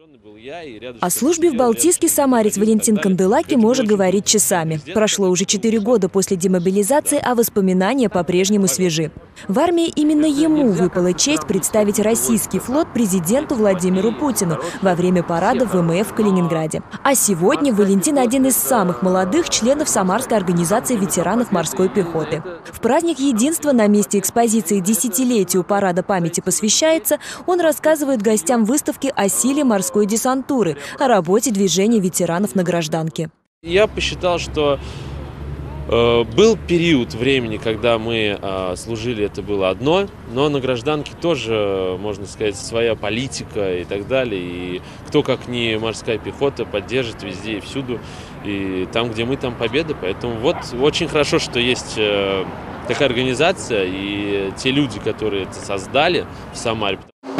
О службе в Балтийске самарец Валентин Канделаки может говорить часами. Прошло уже 4 года после демобилизации, а воспоминания по-прежнему свежи. В армии именно ему выпала честь представить российский флот президенту Владимиру Путину во время парада ВМФ в Калининграде. А сегодня Валентин один из самых молодых членов Самарской организации ветеранов морской пехоты. В праздник единства на месте экспозиции «Десятилетию парада памяти посвящается» он рассказывает гостям выставки о силе морской десантуры, о работе движения ветеранов на гражданке. Я посчитал, что был период времени, когда мы служили, это было одно, но на гражданке тоже, можно сказать, своя политика и так далее. И кто, как не морская пехота, поддержит везде и всюду. И там, где мы, там победа. Поэтому вот очень хорошо, что есть такая организация и те люди, которые это создали в Самаре.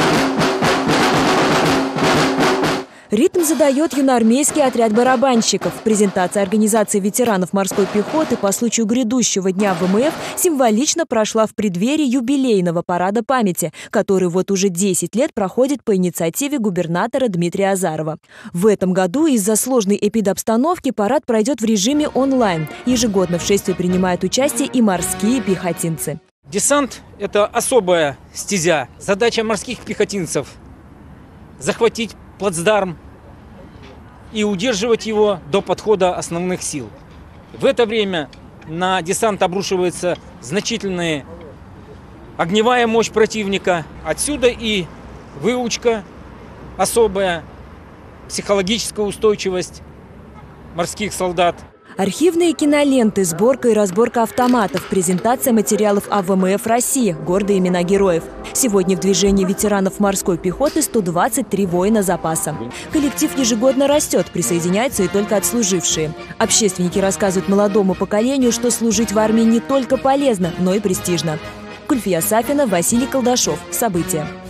Ритм задает юноармейский отряд барабанщиков. Презентация организации ветеранов морской пехоты по случаю грядущего дня ВМФ символично прошла в преддверии юбилейного парада памяти, который вот уже 10 лет проходит по инициативе губернатора Дмитрия Азарова. В этом году из-за сложной эпидобстановки парад пройдет в режиме онлайн. Ежегодно в шествии принимают участие и морские пехотинцы. Десант – это особая стезя. Задача морских пехотинцев – захватить плацдарм и удерживать его до подхода основных сил. В это время на десант обрушивается значительная огневая мощь противника. Отсюда и выучка особая, психологическая устойчивость морских солдат. Архивные киноленты, сборка и разборка автоматов, презентация материалов о ВМФ России, гордые имена героев. Сегодня в движении ветеранов морской пехоты 123 воина запаса. Коллектив ежегодно растет, присоединяются и только отслужившие. Общественники рассказывают молодому поколению, что служить в армии не только полезно, но и престижно. Гульфия Сафина, Василий Колдашов. События.